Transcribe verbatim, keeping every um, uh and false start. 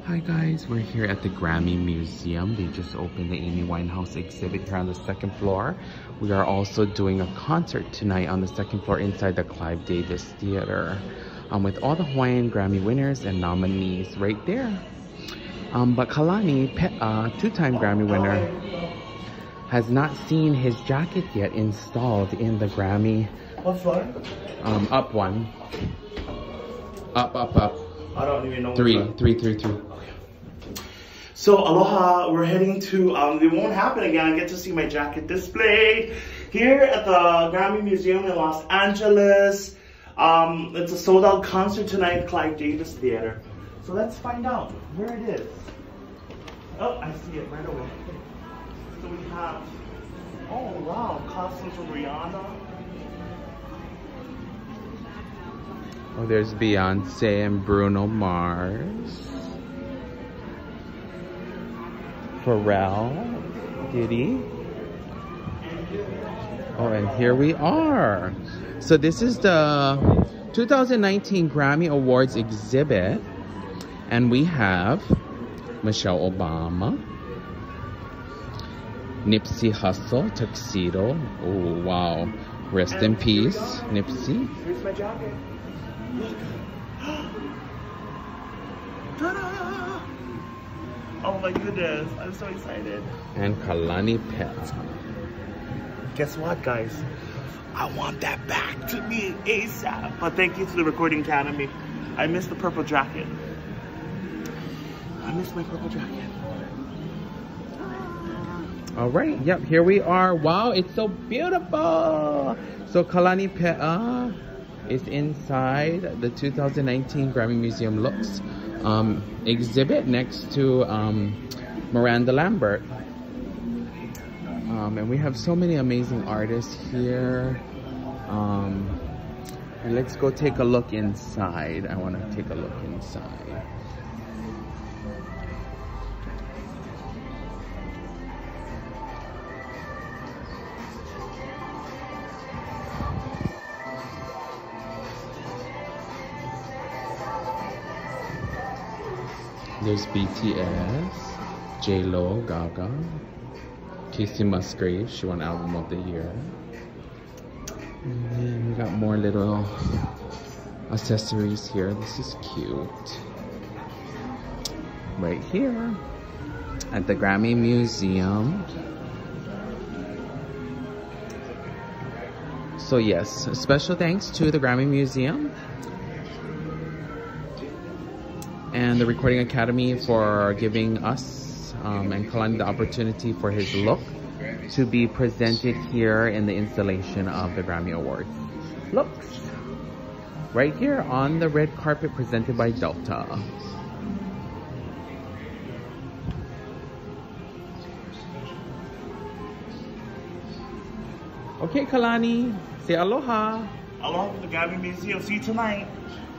Hi guys, we're here at the Grammy Museum. They just opened the Amy Winehouse exhibit here on the second floor. We are also doing a concert tonight on the second floor inside the Clive Davis Theater um, with all the Hawaiian Grammy winners and nominees right there. Um, but Kalani, uh, two-time Grammy winner, has not seen his jacket yet installed in the Grammy. What floor? Um, up one. Up, up, up. I don't even know. Three, three, three, three. So aloha, we're heading to, um, it won't happen again. I get to see my jacket displayed here at the Grammy Museum in Los Angeles. Um, it's a sold out concert tonight at Clive Davis Theater. So let's find out where it is. Oh, I see it right away. So we have, oh wow, costumes from Rihanna. Oh, there's Beyonce and Bruno Mars. Pharrell, Diddy. Oh, and here we are. So this is the two thousand nineteen Grammy Awards exhibit. And we have Michelle Obama, Nipsey Hussle, Tuxedo. Oh, wow. Rest in peace, Nipsey. Here's my jacket. Look. Ta-da! Oh my goodness, I'm so excited. And Kalani Pet. Guess what, guys? I want that back to me ASAP. But thank you to the Recording Academy. I miss the purple jacket. I miss my purple jacket. All right, yep, here we are. Wow, it's so beautiful. So Kalani Pe'a is inside the two thousand nineteen Grammy Museum Looks um, exhibit next to um, Miranda Lambert. Um, and we have so many amazing artists here. Um, and let's go take a look inside. I want to take a look inside. There's B T S, J Lo, Gaga, Casey Musgraves, she won Album of the Year. And then we got more little accessories here. This is cute. Right here at the Grammy Museum. So yes, special thanks to the Grammy Museum and the Recording Academy for giving us um, and Kalani the opportunity for his look to be presented here in the installation of the Grammy Awards. Looks right here on the red carpet presented by Delta. Okay, Kalani, say aloha. Aloha from the Grammy Museum. See you tonight.